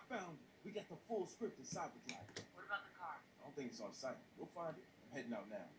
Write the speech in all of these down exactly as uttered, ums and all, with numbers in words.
found it. We got the full script in Cybercloud. What about the car? I don't think it's on site. We'll find it. I'm heading out now.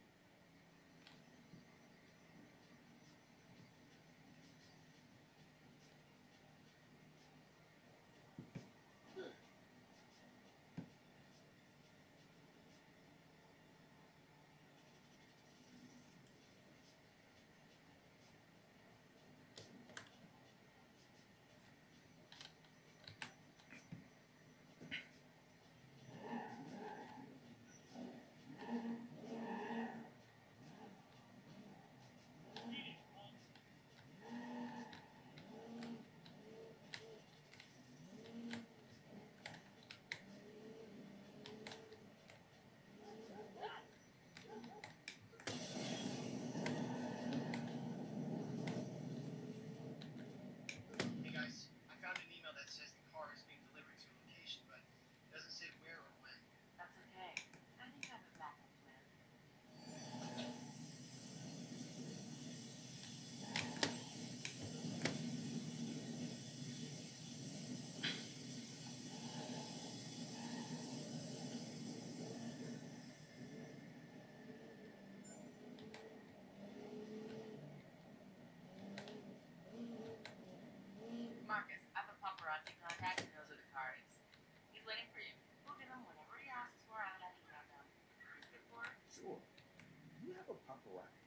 Marcus, I have a paparazzi contact who knows where the car is. He's waiting for you. We'll give him whatever he asks for out of that email now. You good for it? Sure. You have a paparazzi.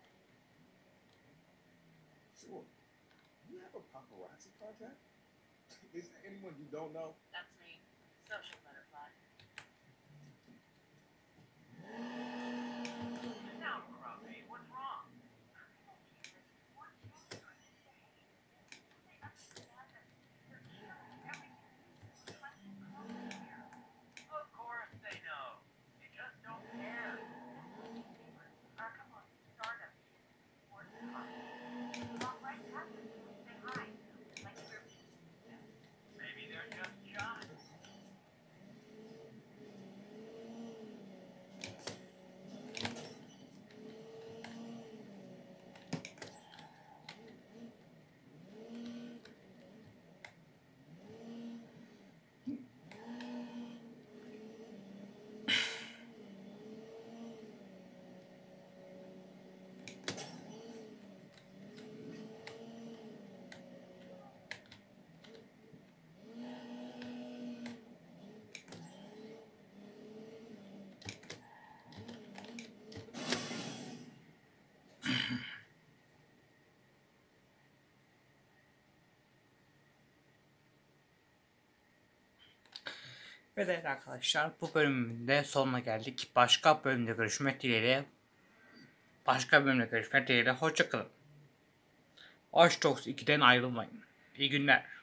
Sure. You have a paparazzi contact? Is there anyone you don't know? That's me. Social butterfly. Now, Robbie, what's wrong? Of course they know. They just don't care. Oh, come on, start up. Or walk right past them. Say hi. Like you're maybe they're just shy. Evet arkadaşlar, bu bölümün de sonuna geldik. Başka bölümde görüşmek dileğiyle. Başka bölümde görüşmek dileğiyle. Hoşçakalın. Watch Dogs ikiden ayrılmayın. İyi günler.